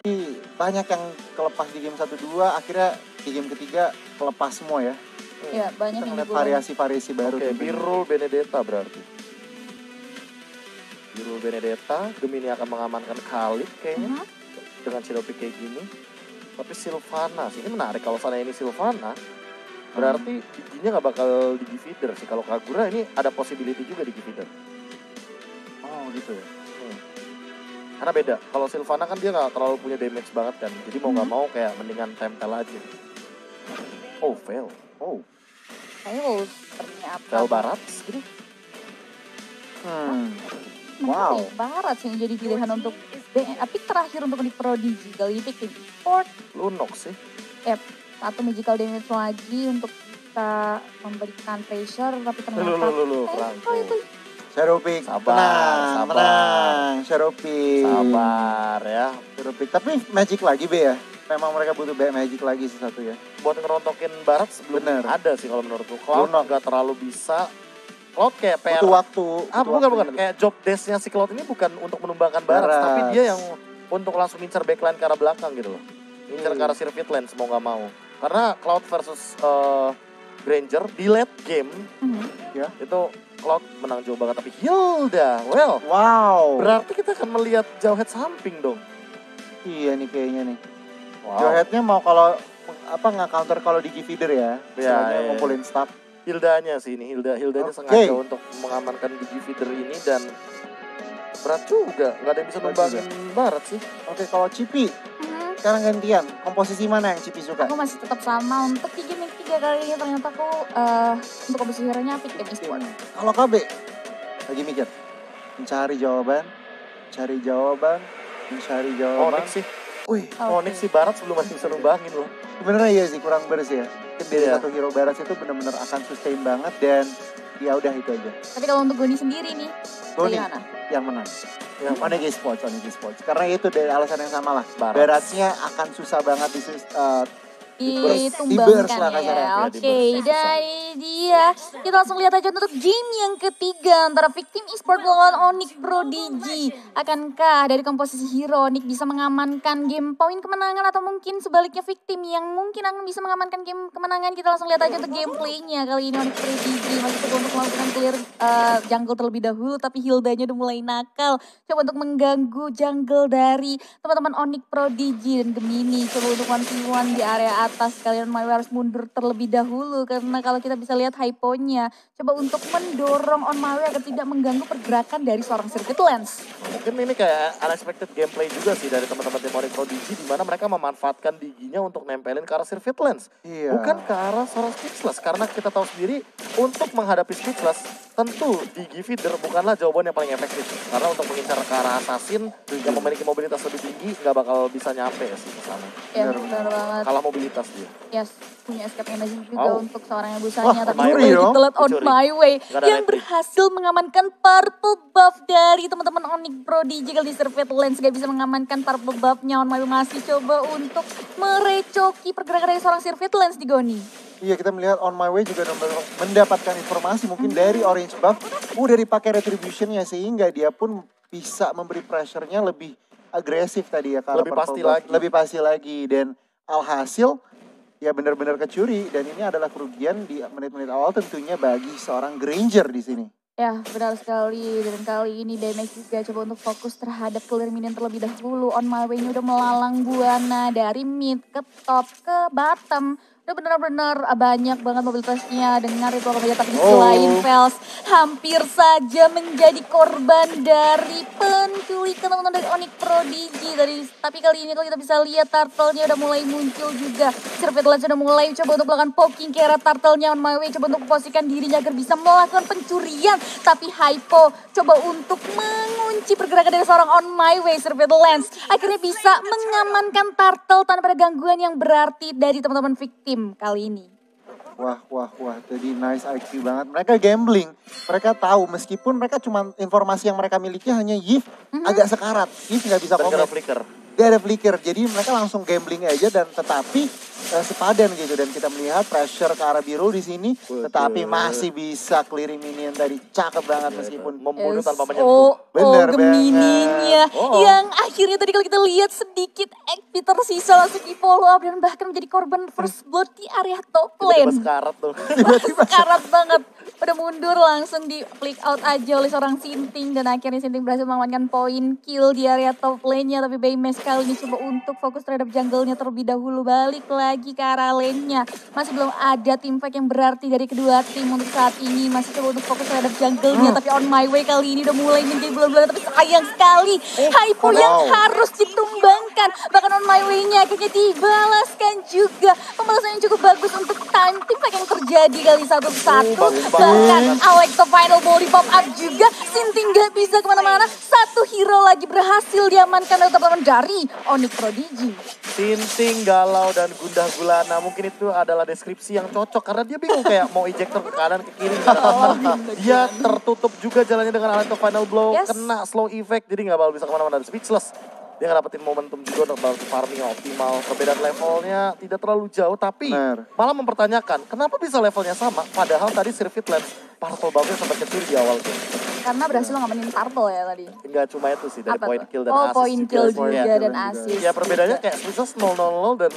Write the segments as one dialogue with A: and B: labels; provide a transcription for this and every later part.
A: banyak yang kelepas di game 1-2, akhirnya di game ketiga kelepas semua ya.
B: Iya, banyak
A: Kita
B: yang
A: ngeliat
B: dibuang.
A: variasi-variasi baru.
C: Oke, Birul Benedetta berarti. Birul Benedetta, Gemini akan mengamankan Khalid kayaknya. Dengan Shadowpick kayak gini. Tapi Sylvana sih, ini menarik kalau sana ini Sylvana. Berarti giginya gak bakal digi feeder sih. Kalau Kagura ini ada possibility juga digi feeder.
A: Oh gitu ya.
C: Karena beda, kalau Sylvana kan dia gak terlalu punya damage banget kan. Jadi mau gak mau kayak mendingan tempel aja. Oh, fail. Oh,
B: Ayo, sepertinya apa?
C: fail barat gitu.
A: Wow.
B: Barat sih yang jadi pilihan untuk pick terakhir untuk di Prodigy. Kali ini pick tim Sport.
C: Lunox sih.
B: Satu magical damage lagi untuk kita memberikan pressure. Tapi ternyata
C: Franco.
B: itu
A: Shadowpick,
C: Sabar.
A: tenang. Shadowpick.
C: Sabar ya.
A: Shadowpick. Tapi Magic lagi Be ya. Memang mereka butuh Magic lagi sih satu ya.
C: Buat ngerontokin barat sebelum
A: Bener.
C: ada sih kalau menurutku. Cloud
A: Lunox.
C: gak terlalu bisa. Cloud kayak PR.
A: Butuh waktu.
C: Bukan. Kayak job desk-nya si Cloud ini bukan untuk menumbangkan barat. Tapi dia yang untuk langsung ngincar backline ke arah belakang gitu loh. Ngincar ke arah circuit lane mau gak mau. Karena Cloud versus Granger di late game.
A: Ya.
C: Itu Cloud menang jauh banget. Tapi Hilda,
A: Wow.
C: berarti kita akan melihat Jawhead samping dong.
A: Iya nih kayaknya nih.
C: Wow.
A: Jawheadnya mau kalau nggak counter kalau di feeder ya. Istilahnya
C: iya.
A: ngumpulin staff.
C: Hildanya sih ini, Hildanya
A: Oke.
C: sengaja untuk mengamankan biji feeder ini dan berat juga, nggak ada yang bisa numbangin barat sih.
A: Oke, kalau Cipi sekarang gantian. Komposisi mana yang Cipi suka?
B: aku masih tetap sama untuk di game yang ketiga kali ini. Ternyata aku untuk komposisi hero-nya pick tim Sport.
A: Kalau KB lagi mikir, mencari jawaban.
C: Onyx sih, Onyx sih barat sebelum masih bisa numbangin loh.
A: Sebenarnya iya sih kurang bersih ya. Mungkin dari
C: Iya.
A: satu hero barat itu benar-benar akan sustain banget dan ya udah itu aja.
B: Tapi kalau untuk Goni sendiri nih,
A: Goni
B: bagaimana?
A: yang menang. Onyx Sports. Karena itu dari alasan yang sama lah.
C: Barat.
A: Baratnya akan susah banget
B: Ditumbangkan
A: lah kasarnya.
B: ya.
C: Ya,
B: Oke,
C: di-burst.
B: dari dia kita langsung lihat aja untuk game yang ketiga antara Victim Esport melawan Onyx Prodigy. Akankah dari komposisi hero Onyx bisa mengamankan game poin kemenangan atau mungkin sebaliknya Victim yang mungkin akan bisa mengamankan game kemenangan? Kita langsung lihat aja untuk gameplaynya. Kali ini Onyx Prodigy masih coba untuk melakukan clear jungle terlebih dahulu, tapi Hildanya udah mulai nakal. Coba untuk mengganggu jungle dari teman-teman Onyx Prodigy dan Gemini. Coba untuk 1v1 di area atas. Kalian harus mundur terlebih dahulu karena kalau kita bisa lihat hypo-nya. Coba untuk mendorong On My Way agar tidak mengganggu pergerakan dari seorang Circuit Lens.
C: Mungkin ini kayak unexpected gameplay juga sih dari teman-teman tim Onyx Prodigy di mana mereka memanfaatkan diginya untuk nempelin ke arah circuit lens.
A: Iya.
C: Bukan ke arah seorang Speechless. Karena kita tahu sendiri untuk menghadapi Speechless tentu digi feeder bukanlah jawaban yang paling efektif. Karena untuk mengincar ke arah assassin yang memiliki mobilitas lebih tinggi nggak bakal bisa nyampe sih ke sana.
B: Ya, benar banget.
C: Kalah mobilitas dia.
B: Yes, punya escape energy juga untuk seorang yang busanya. Tapi
C: My
B: juga
C: Way
B: kita lihat On
C: Pencuri.
B: My Way
C: Nggak ada
B: yang
C: retrik.
B: berhasil mengamankan purple buff dari teman-teman Onyx Prodigy. Kali di Survey Lens gak bisa mengamankan purple buff-nya. On My Way masih coba untuk merecoki pergerakan dari seorang Survey Lens di Goni.
A: Iya, kita melihat On My Way juga mendapatkan informasi mungkin dari Orange Buff. Udah dipakai Retribution-nya sehingga dia pun bisa memberi pressure-nya lebih agresif tadi ya.
C: Lebih pasti lagi.
A: Lebih pasti lagi. Dan alhasil ya benar-benar kecuri. Dan ini adalah kerugian di menit-menit awal tentunya bagi seorang Granger di sini.
B: Ya, benar sekali. Dan kali ini Damage juga coba untuk fokus terhadap clear minion terlebih dahulu. On My Way-nya udah melalang buana dari mid ke top ke bottom. Udah benar-benar banyak banget mobilitasnya dengan ritual kemeja. Tapi di selain Vels hampir saja menjadi korban dari penculikan teman-teman dari Onyx Prodigy. Tapi kali ini kalau kita bisa lihat turtle-nya udah mulai muncul juga. Circuit Lens udah mulai coba untuk melakukan poking ke arah turtle-nya On My Way. Coba untuk memposisikan dirinya agar bisa melakukan pencurian. Tapi Hypo coba untuk mengunci pergerakan dari seorang On My Way. Circuit Lens akhirnya bisa mengamankan turtle tanpa ada gangguan yang berarti dari teman-teman Victim kali ini.
A: Wah. Jadi nice IQ banget. Mereka gambling. Mereka tahu meskipun mereka cuma informasi yang mereka miliki hanya Yif agak sekarat. Yif nggak bisa
C: Dan
A: komen.
C: gak ada flicker.
A: Gak ada flicker. Jadi mereka langsung gambling aja dan tetapi sepadan gitu. Dan kita melihat pressure ke arah biru di sini, tetapi masih bisa clearing minion tadi. Cakep banget meskipun
C: membunuh tanpa menyentuh.
A: Bener
B: Gemininya
C: banget.
B: yang akhirnya tadi kalau kita lihat sedikit XP tersisa langsung di follow up dan bahkan menjadi korban first blood di area top
C: Tiba-tiba
B: lane.
C: sekarat tuh.
B: Sekarat banget. Pada mundur langsung di flick out aja oleh seorang Sinting dan akhirnya Sinting berhasil mengamankan poin kill di area top lane-nya, tapi Baymax kali ini coba untuk fokus terhadap jungle-nya terlebih dahulu, balik lagi ke arah lane-nya. Masih belum ada team fight yang berarti dari kedua tim untuk saat ini, masih coba untuk fokus terhadap jungle-nya, tapi on my way kali ini udah mulai menjadi bulan-bulan, tapi sayang sekali Hypo yang harus ditumbangkan, bahkan on my way-nya akhirnya dibalaskan juga. Pembalasan yang cukup bagus untuk time team fight yang terjadi kali satu-satu. Bahkan Alex final ball di pop up juga. Sinting gak bisa kemana-mana. Satu hero lagi berhasil diamankan oleh teman-teman dari Onyx Prodigy.
C: Sinting, galau, dan gundah gulana. Mungkin itu adalah deskripsi yang cocok. Karena dia bingung kayak mau ejector ke kanan, ke kiri. Dia tertutup juga jalannya dengan Alex final blow. Kena slow effect. Jadi gak bakal bisa kemana-mana. Speechless. Dia nggak dapetin momentum juga untuk bantu farming optimal. Perbedaan levelnya tidak terlalu jauh, tapi malah mempertanyakan kenapa bisa levelnya sama. Padahal tadi Sirvit Lens Purple Bubble sempat kecil di awal tuh.
B: Karena berhasil ngamanin Purple ya tadi.
C: Enggak cuma itu sih, dari point kill dan assist
B: point kill juga dan
C: ya.
B: assist.
C: Ya perbedaannya kayak Swiss 0-0 dan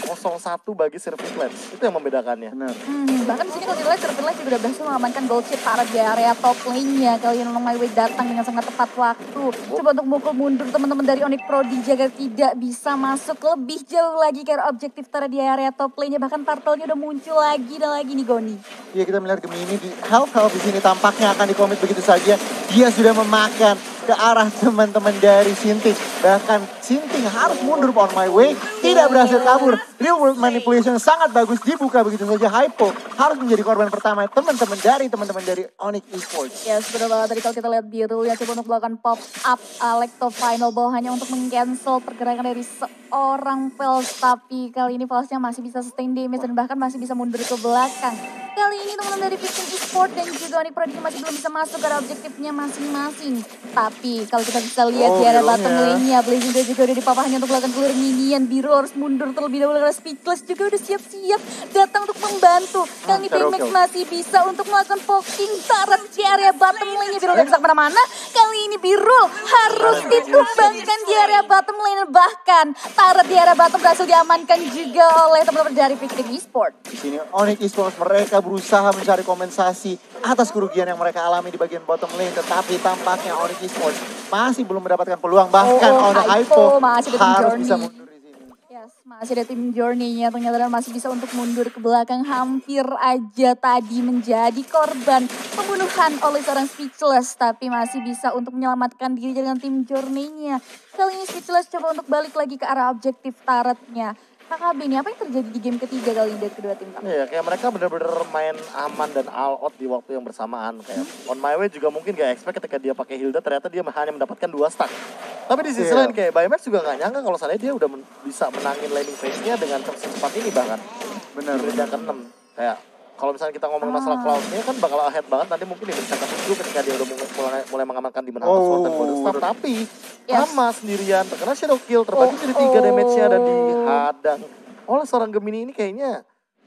C: 1-0-1 bagi Sirvit Lens. Itu yang membedakannya.
B: Bahkan di sini kalau kita lihat Sirvit Lens juga udah berhasil mengamankan gold chip Tarat di area top lane-nya. Kalian on my way datang dengan sangat tepat waktu. Coba untuk mukul mundur teman-teman dari Onyx Prodigy agar tidak bisa masuk lebih jauh lagi ke objektif Tarat di area top lane-nya. Bahkan Purple-nya udah muncul lagi dan lagi nih Goni.
A: Iya, kita melihat Gemini di health di sini tampaknya akan dikomit begitu saja. Dia sudah memakan ke arah teman-teman dari Sinting. Bahkan Sinting harus mundur on my way. Tidak berhasil kabur. Real world manipulation sangat bagus dibuka begitu saja. Hypo harus menjadi korban pertama teman-teman dari Onyx Esports.
B: Ya benar banget tadi kalau kita lihat biru ya coba untuk melakukan pop up Lecto final ball hanya untuk meng-cancel pergerakan dari seorang Pels. Tapi kali ini Pelsnya masih bisa sustain damage dan bahkan masih bisa mundur ke belakang. Kali ini teman-teman dari Victim Esports dan juga Onyx Prodigy masih belum bisa masuk ke arah objektifnya masing-masing. Tapi kalau kita bisa lihat di area bottom lane-nya, Blazing Day juga udah dipapahnya untuk melakukan clear minion. Biru harus mundur terlebih dahulu karena Speechless juga udah siap-siap datang untuk membantu. Kali ini Baymax masih bisa untuk melakukan poking Tarat di area bottom lane-nya. Biru gak bisa kemana-mana. Kali ini Biru harus ditumbangkan di area bottom lane. Bahkan Tarat di area bottom berhasil diamankan juga oleh teman-teman dari Victim Esports.
A: Di sini Onyx Esports mereka berusaha mencari kompensasi atas kerugian yang mereka alami di bagian bottom lane. Tetapi tampaknya Onyx Esports masih belum mendapatkan peluang. Bahkan Hypo harus bisa mundur di sini.
B: Yes, masih ada tim Journey-nya ternyata dan masih bisa untuk mundur ke belakang. Hampir aja tadi menjadi korban pembunuhan oleh seorang Speechless. Tapi masih bisa untuk menyelamatkan diri dengan tim Journey-nya. Kali ini Speechless coba untuk balik lagi ke arah objektif Taratnya. KKB ini apa yang terjadi di game ketiga kali ini dari kedua tim?
C: Iya, kayak mereka benar-benar main aman dan all out di waktu yang bersamaan. Kayak on my way juga mungkin gak expect ketika dia pakai Hilda ternyata dia hanya mendapatkan 2 stack. Tapi di sisi lain kayak Baymax juga gak nyangka kalau seandainya dia udah bisa menangin landing phase-nya dengan secepat ini bahkan.
A: Benar.
C: Di menit ke-6. Kayak kalau misalnya kita ngomongin masalah Cloud-nya kan bakal ahead banget nanti mungkin di menit ke-7 ketika dia udah mulai mengamankan di menang Sword dan Golden Staff. Tapi Rama sendirian terkena Shadow Kill, terbagi jadi 3 damage-nya dan dihadang oleh seorang Gemini ini kayaknya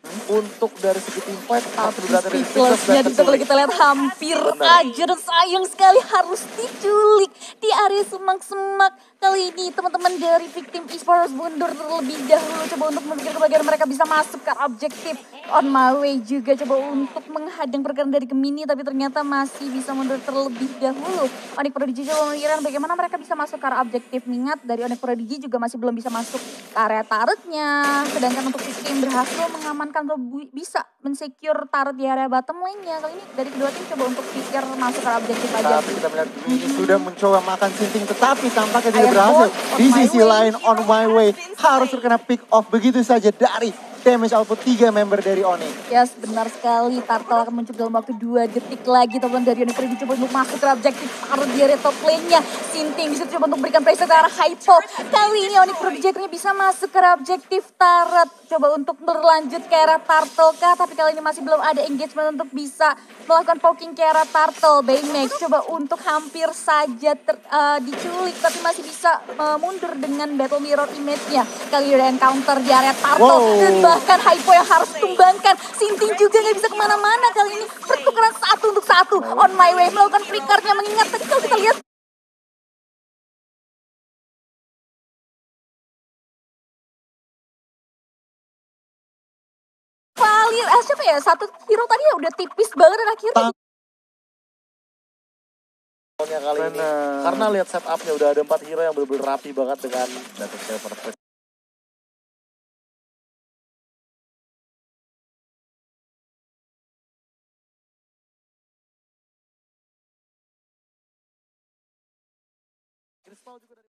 C: untuk dari segi tim fight tapi dari
B: Speechless-nya di kalau kita lihat hampir aja dan sayang sekali harus diculik di area semak-semak. Kali ini teman-teman dari Victim Esports mundur terlebih dahulu coba untuk memikir kebagian mereka bisa masuk ke objektif. On my way juga coba untuk menghadang pergerakan dari Gemini tapi ternyata masih bisa mundur terlebih dahulu. Onyx Prodigy coba memikirkan bagaimana mereka bisa masuk ke arah objektif. Ingat dari Onyx Prodigy juga masih belum bisa masuk ke area turretnya. Sedangkan untuk Victim berhasil mengamankan bisa mensecure turret di area bottom lane-nya. Kali ini dari kedua tim coba untuk pikir masuk ke arah objektif aja.
A: Tapi kita melihat Gemini sudah mencoba makan Sinting tetapi tampaknya tidak berhasil. Di sisi lain on my way harus terkena pick off begitu saja dari damage output 3 member dari Onyx.
B: Yes, benar sekali. Turtle akan muncul dalam waktu 2 detik lagi. Teman dari Onyx Prime dicoba untuk masuk ke objektif taruh di area top lane-nya. Sinting disitu coba untuk berikan pressure ke arah Hypo. Kali ini Onyx Projector-nya bisa masuk ke objektif turret. Coba untuk berlanjut ke arah Turtle kah? Tapi kali ini masih belum ada engagement untuk bisa melakukan poking ke arah Turtle. Baymax coba untuk hampir saja diculik tapi masih bisa mundur dengan Battle Mirror image-nya. Kali ini ada encounter di area Turtle. Dan bahkan Hypo yang harus tumbangkan. Sinting juga nggak bisa kemana-mana kali ini. Pertukaran 1 untuk 1. On my way melakukan flickernya mengingat tadi kalau kita lihat Valir, siapa ya? Satu hero tadi ya udah tipis banget dan akhirnya
C: Kali ini. Karena lihat setupnya udah ada 4 hero yang bener-bener rapi banget dengan Battle Saber. Kristal juga dari